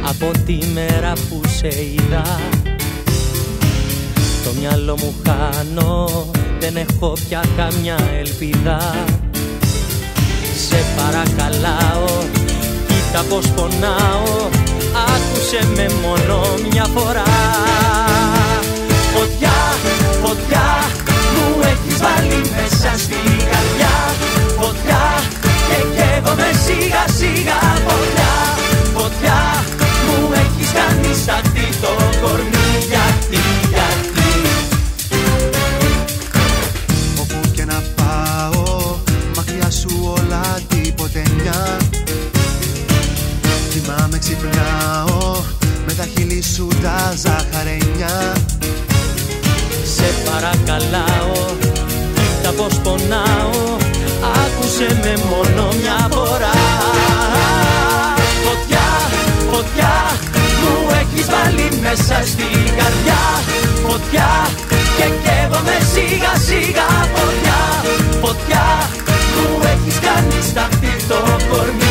Από τη μέρα που σε είδα το μυαλό μου χάνω, δεν έχω πια καμιά ελπίδα. Σε παρακαλάω, κοίτα πως πονάω, άκουσε με μόνο μια φορά. Φωτιά, φωτιά, μου έχεις βάλει μέσα στην καρδιά. Φωτιά, και καίγομαι σιγά σιγά. Φωτιά, φωτιά, μου έχεις κάνει σταχτή το κορμί. Γιατί, γιατί όπου και να πάω, μακριά σου όλα τίποτενιά. Κοιμάμαι, ξυπνάω, με τα χείλη σου τα ζαχαρένια. Σε παρακαλάω, κοίτα πως πονάω, άκουσε με μόνο μια φορά. Φωτιά, φωτιά, μου έχεις βάλει μέσα στην καρδιά. Φωτιά, και καίγομαι σιγά σιγά. Φωτιά, φωτιά, μου έχεις κάνει σταχτή το κορμί.